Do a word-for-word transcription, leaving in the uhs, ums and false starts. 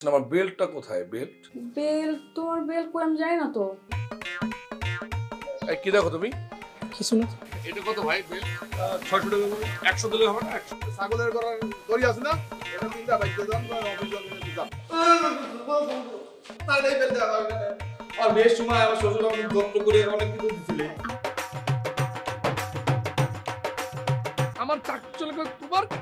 আমার বেল্টটা কোথায়? Belt belt তোমার বেল্ট কই আমি জানি না তো। এই কি দেখো তুমি? কিছু না। এটা কত ভাই বেল্ট? ছয়শো টাকা করে। একশো দিলে হবে না? একশো। ছাগলের গলার দড়ি আছে না? এটা তিনটা বাইক দিয়ে দাম আর অফিস জন্য দিতাম। আর এই বেল্ট দাও এখানে। আর বেশ সময় আমার শ্বশুর আমাকে যত্ন করে অনেক কিছু দিছিলে। আমার চাকরি চলে গেল তোমার